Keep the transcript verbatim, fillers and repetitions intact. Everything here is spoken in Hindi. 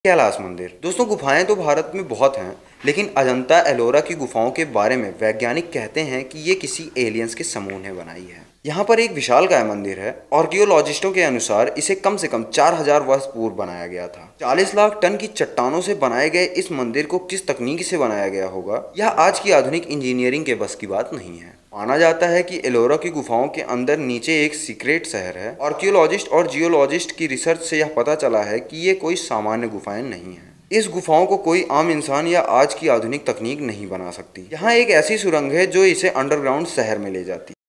कैलाश मंदिर। दोस्तों, गुफाएं तो भारत में बहुत हैं, लेकिन अजंता एलोरा की गुफाओं के बारे में वैज्ञानिक कहते हैं कि ये किसी एलियंस के समूह ने बनाई है। यहाँ पर एक विशालकाय मंदिर है। आर्कियोलॉजिस्टों के अनुसार इसे कम से कम चार हज़ार वर्ष पूर्व बनाया गया था। चालीस लाख टन की चट्टानों से बनाए गए इस मंदिर को किस तकनीक से बनाया गया होगा, यह आज की आधुनिक इंजीनियरिंग के बस की बात नहीं है। माना जाता है कि एलोरा की गुफाओं के अंदर नीचे एक सीक्रेट शहर है। आर्कियोलॉजिस्ट और जियोलॉजिस्ट की रिसर्च से यह पता चला है कि ये कोई सामान्य गुफाएं नहीं हैं। इस गुफाओं को कोई आम इंसान या आज की आधुनिक तकनीक नहीं बना सकती। यहाँ एक ऐसी सुरंग है जो इसे अंडरग्राउंड शहर में ले जाती है।